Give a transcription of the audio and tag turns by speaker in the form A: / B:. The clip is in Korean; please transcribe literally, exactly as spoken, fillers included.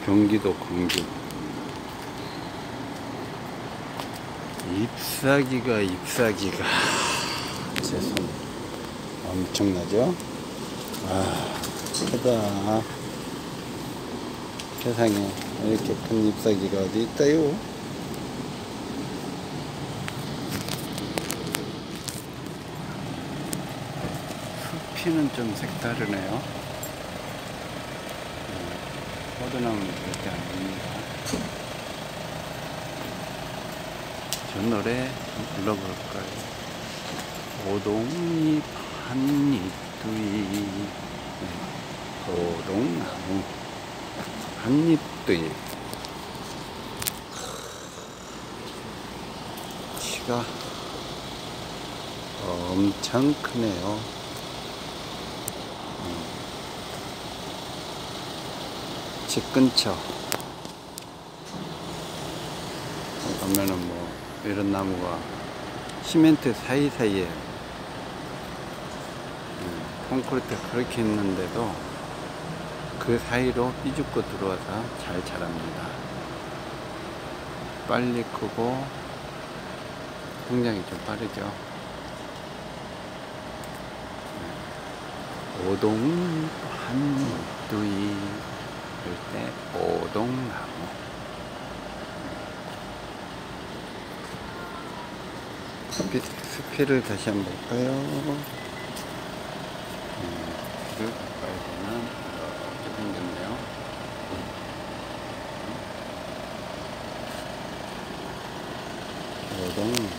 A: 경기도 광주. 잎사귀가 잎사귀가 제 손 엄청나죠? 아, 크다. 세상에 이렇게 큰 잎사귀가 어디 있다요? 숲이는 좀 색다르네요. 포도나무는 절대 아닙니다. 저 노래 불러볼까요? 오동잎 한잎 두잎, 네. 오동나무 한잎 두잎. 키가 엄청 크네요. 집 근처 가면은 뭐 이런 나무가 시멘트 사이사이에 콘크리트 그렇게 있는데도 그 사이로 삐죽고 들어와서 잘 자랍니다. 빨리 크고 성장이 좀 빠르죠. 오동 한두이 그럴 때 오동나무. 숲이, 숲이를 다시 한번 볼까요? 숲을 가까이 보면 이렇게 생겼네요. 오동